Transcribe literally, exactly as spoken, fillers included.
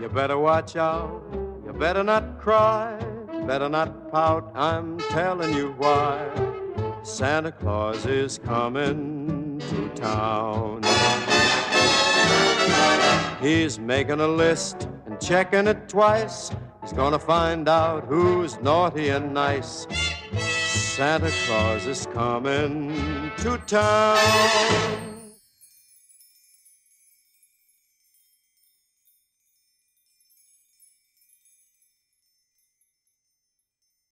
You better watch out, you better not cry, better not pout, I'm telling you why. Santa Claus is coming to town. He's making a list and checking it twice. He's gonna find out who's naughty and nice. Santa Claus is coming to town.